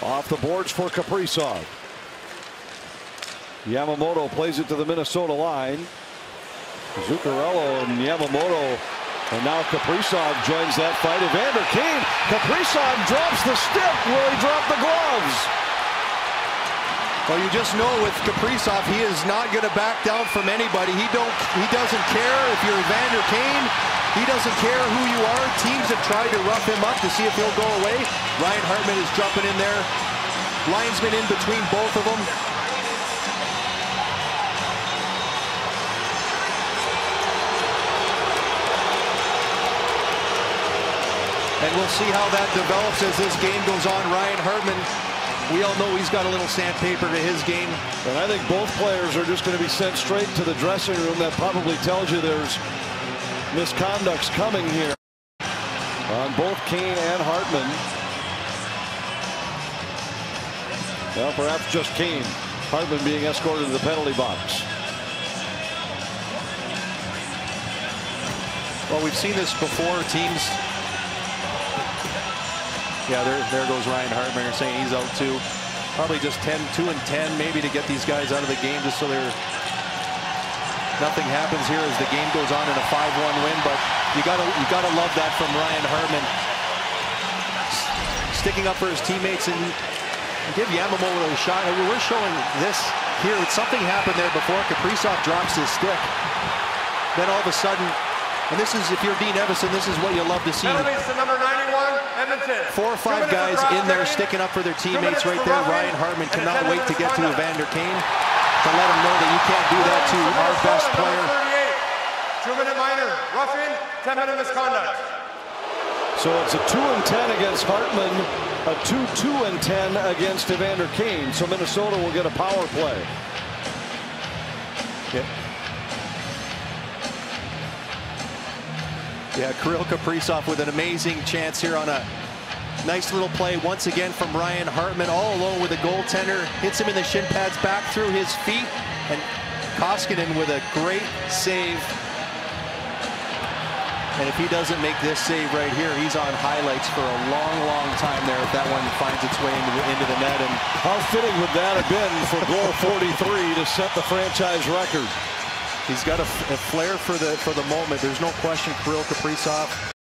Off the boards for Kaprizov. Yamamoto plays it to the Minnesota line. Zuccarello and Yamamoto, and now Kaprizov joins that fight. Evander Kane. Kaprizov drops the stick. Will he drop the gloves? Well, you just know with Kaprizov, he is not going to back down from anybody. He doesn't care if you're Evander Kane. He doesn't care who you are. Teams have tried to rough him up to see if he'll go away. Ryan Hartman is jumping in there. Linesman in between both of them. And we'll see how that develops as this game goes on. Ryan Hartman, we all know he's got a little sandpaper to his game. And I think both players are just going to be sent straight to the dressing room. That probably tells you there's misconducts coming here on both Kane and Hartman. Well, perhaps just Kane. Hartman being escorted to the penalty box. Well, we've seen this before. Teams. Yeah, there goes Ryan Hartman. Saying he's out too. Probably just 2 and 10, maybe to get these guys out of the game, just so nothing happens here as the game goes on in a 5-1 win. But you gotta love that from Ryan Hartman, sticking up for his teammates and give Yamamoto a shot. We're showing this here. Something happened there before Kaprizov drops his stick. Then all of a sudden, and this is, if you're Dean Evison, this is what you love to see. Penalties to number 91, Edmonton. 4 or 5 guys in there sticking up for their teammates right there. Ryan Hartman cannot wait to get to Evander Kane to let him know that you can't do that to our best player. 2-minute minor, roughing, 10-minute misconduct. So it's a 2 and 10 against Hartman, a 2 and 10 against Evander Kane. So Minnesota will get a power play. Yeah, Kirill Kaprizov with an amazing chance here on a nice little play once again from Ryan Hartman, all alone with a goaltender. Hits him in the shin pads, back through his feet, and Koskinen with a great save. And if he doesn't make this save right here, he's on highlights for a long time there if that one finds its way into the net. And how fitting would that have been for goal 43 to set the franchise record? He's got a flair for the moment. There's no question. Kirill Kaprizov